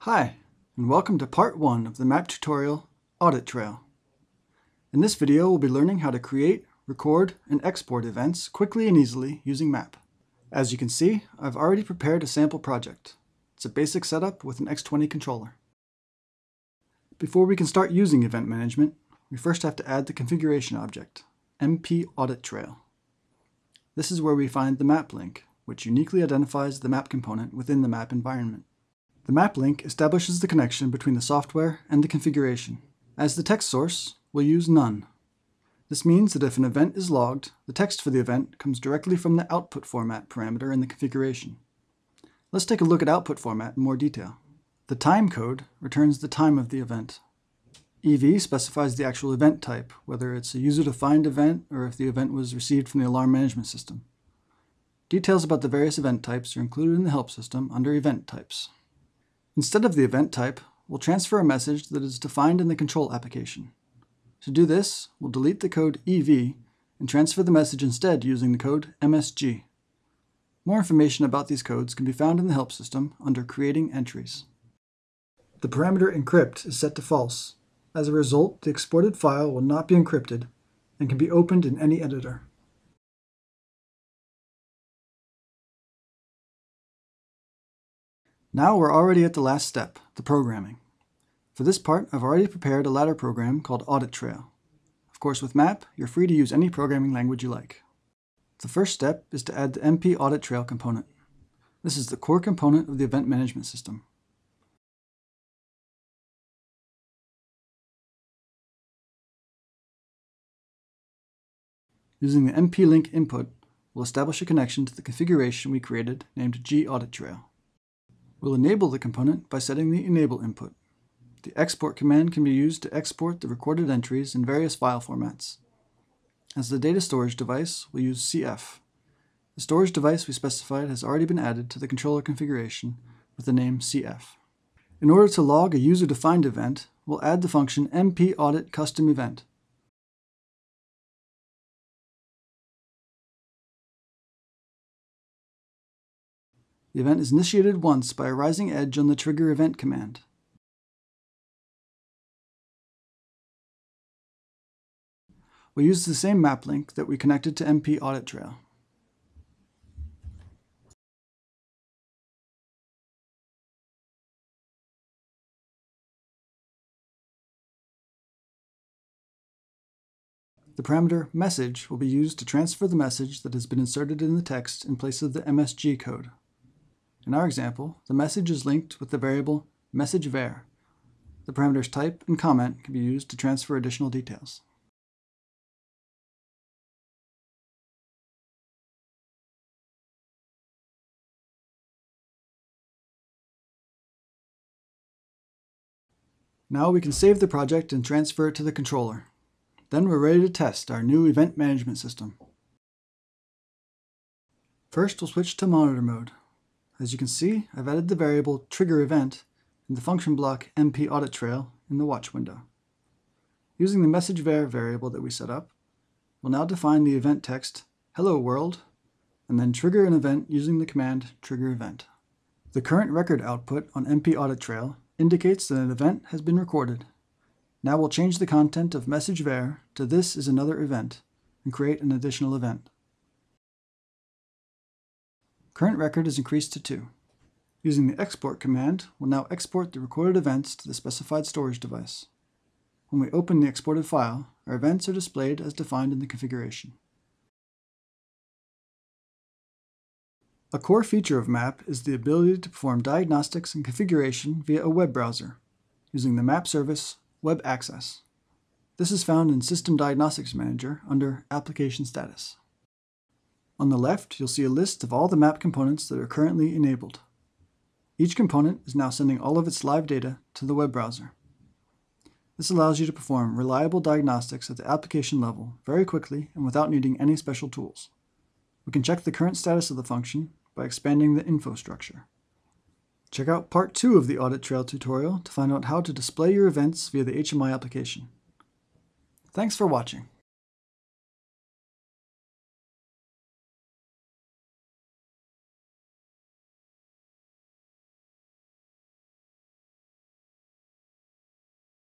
Hi, and welcome to part 1 of the map tutorial, Audit Trail. In this video, we'll be learning how to create, record, and export events quickly and easily using mapp. As you can see, I've already prepared a sample project. It's a basic setup with an X20 controller. Before we can start using event management, we first have to add the configuration object, MpAudit Trail. This is where we find the map link, which uniquely identifies the map component within the map environment. The map link establishes the connection between the software and the configuration. As the text source, we'll use none. This means that if an event is logged, the text for the event comes directly from the output format parameter in the configuration. Let's take a look at output format in more detail. The time code returns the time of the event. EV specifies the actual event type, whether it's a user-defined event or if the event was received from the alarm management system. Details about the various event types are included in the help system under Event Types. Instead of the event type, we'll transfer a message that is defined in the control application. To do this, we'll delete the code EV and transfer the message instead using the code MSG. More information about these codes can be found in the help system under Creating Entries. The parameter encrypt is set to false. As a result, the exported file will not be encrypted and can be opened in any editor. Now we're already at the last step, the programming. For this part, I've already prepared a ladder program called Audit Trail. Of course, with mapp, you're free to use any programming language you like. The first step is to add the MpAudit Trail component. This is the core component of the event management system. Using the mp-link input, we'll establish a connection to the configuration we created named gAuditTrail. We'll enable the component by setting the enable input. The export command can be used to export the recorded entries in various file formats. As the data storage device, we'll use CF. The storage device we specified has already been added to the controller configuration with the name CF. In order to log a user-defined event, we'll add the function MpAudit custom event. The event is initiated once by a rising edge on the trigger event command. We'll use the same map link that we connected to MpAudit Trail. The parameter message will be used to transfer the message that has been inserted in the text in place of the MSG code. In our example, the message is linked with the variable messageVar. The parameters type and comment can be used to transfer additional details. Now we can save the project and transfer it to the controller. Then we're ready to test our new event management system. First, we'll switch to monitor mode. As you can see, I've added the variable triggerEvent in the function block MpAuditTrail in the watch window. Using the messageVar variable that we set up, we'll now define the event text hello world and then trigger an event using the command triggerEvent. The current record output on MpAuditTrail indicates that an event has been recorded. Now we'll change the content of messageVar to this is another event and create an additional event. Current record is increased to 2. Using the export command, we'll now export the recorded events to the specified storage device. When we open the exported file, our events are displayed as defined in the configuration. A core feature of mapp is the ability to perform diagnostics and configuration via a web browser, using the mapp service Web Access. This is found in System Diagnostics Manager under Application Status. On the left, you'll see a list of all the mapp components that are currently enabled. Each component is now sending all of its live data to the web browser. This allows you to perform reliable diagnostics at the application level very quickly and without needing any special tools. We can check the current status of the function by expanding the info structure. Check out part 2 of the Audit Trail tutorial to find out how to display your events via the HMI application. Thanks for watching.